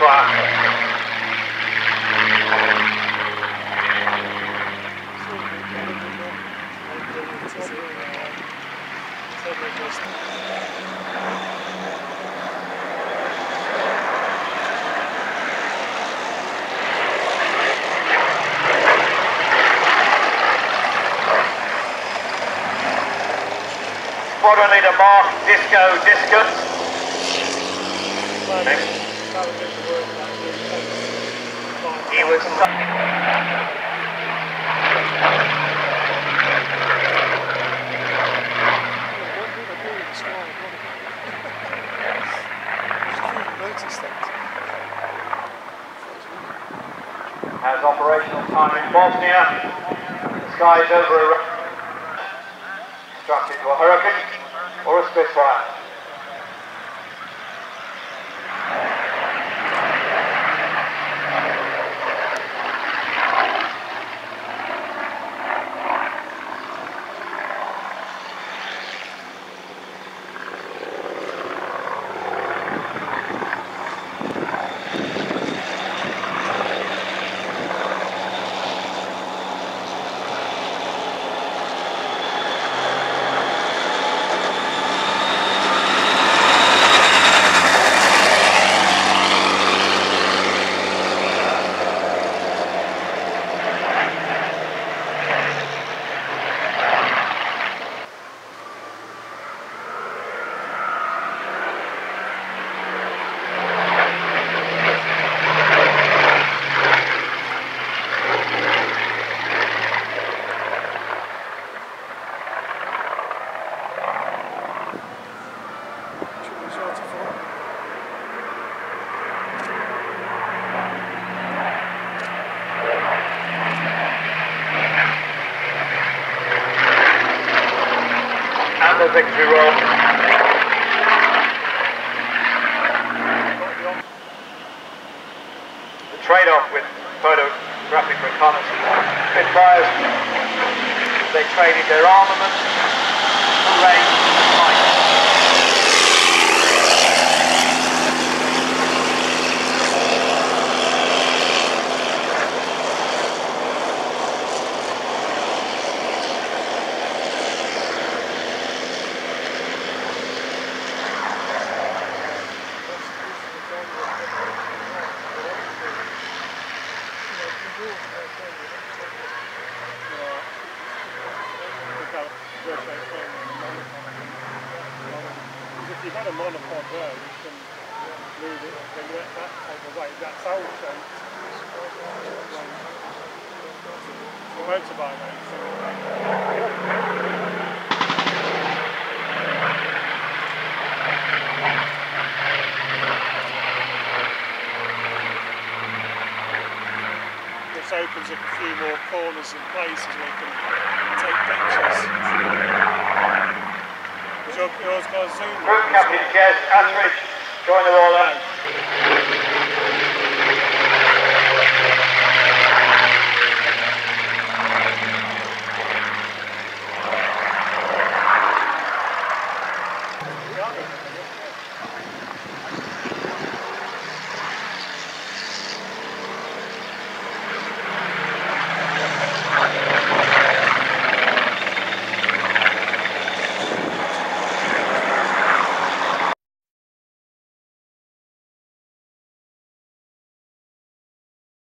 Squadron leader Mark, discus. He was... Has operational time in Bosnia. The sky is over a... Struck into a Hurricane or a Spitfire. The victory roll. The trade-off with photographic reconnaissance. Spitfires, they traded their armament for range and height. If you've had a monopod there, you can move it, then let that take away. That's old shape. For motorbike This opens up a few more corners and places where you can take pictures. Group Captain Jez Attridge, join the roll out.